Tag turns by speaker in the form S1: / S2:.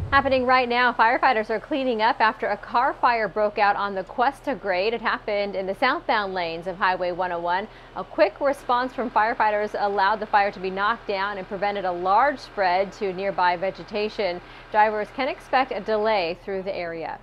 S1: Happening right now, firefighters are cleaning up after a car fire broke out on the Cuesta Grade. It happened in the southbound lanes of Highway 101. A quick response from firefighters allowed the fire to be knocked down and prevented a large spread to nearby vegetation. Drivers can expect a delay through the area.